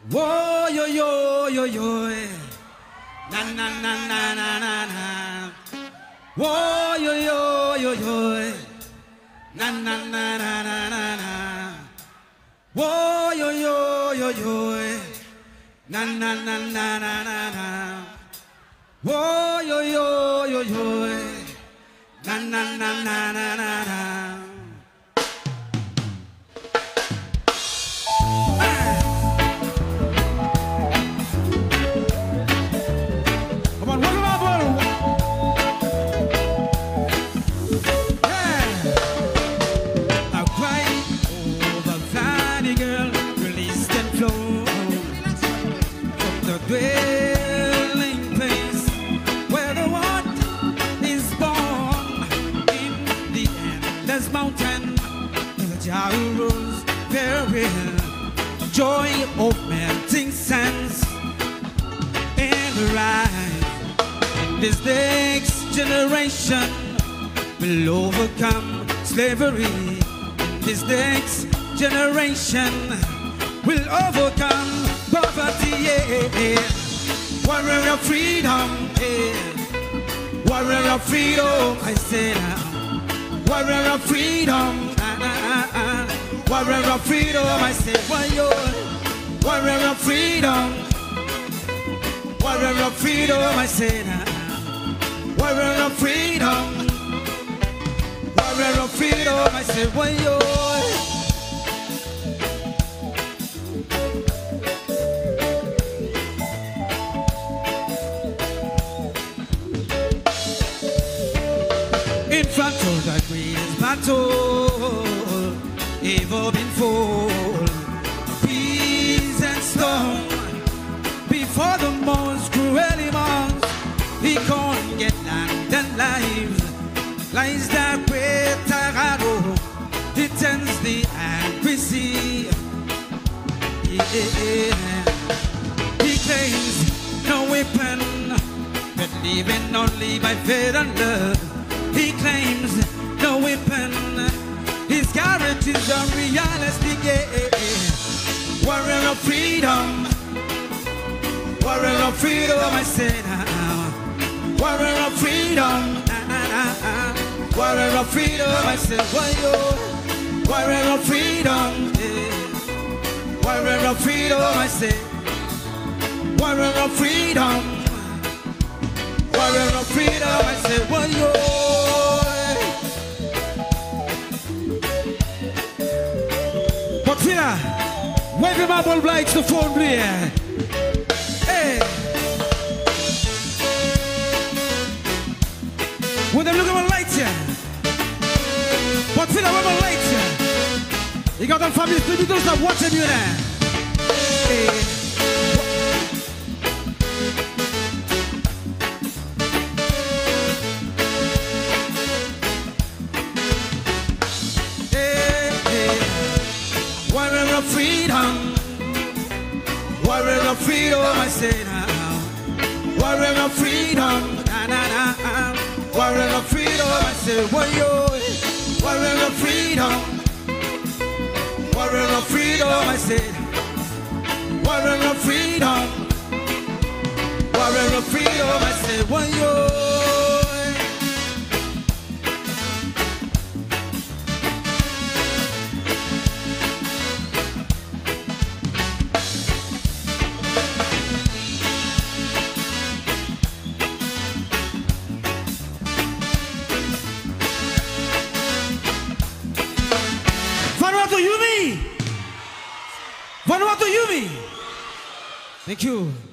Whoa, yo, yo, yo, yo. Na, na, na, na, na, na, na. Whoa, yo, yo, yo, yo. Na, na, na, na, na, na, na. Whoa, yo, yo, yo, yo. Na, na, na, na, na, na, na. Whoa, yo, yo, yo, yo. Na, na, na, na, na, na, na. Dwelling place where the one is born in the endless mountain, the Jah rules therein. Joy of melting sands and rise. This next generation will overcome slavery. This next generation will overcome poverty, yeah. Warrior of freedom, yeah. Warrior of freedom, I say now. Warrior of freedom, warrior of freedom, I say, warrior of freedom. Warrior of freedom, I say now. Warrior of freedom. Warrior of freedom, I say, in front of the greatest battle ever been fought, peace and storm before the most cruel months. He can't get land and lives, lies that great Tarado. He turns the angry sea. Yeah. He claims no weapon, but living only by faith and love. He claims no weapon, his guarantees are realistic, yeah. Warrior of freedom, warrior of freedom, I say now. Warrior of freedom, warrior of freedom, I say, warrior of freedom, yeah. Warrior of freedom, I say, warrior of freedom, warrior of freedom, I say, warrior. But Vila, wave your marble lights to phone here. Hey. When they look at my lights here. But Vila, wave my lights here. You got them family distributors that watching you there. Hey. Warrior of freedom, warrior of freedom, I say now. Warrior of freedom, warrior of freedom, I say, warrior of freedom, warrior of freedom, I say, warrior of freedom, warrior of freedom, I say, Vatururu, Yumi. Thank you.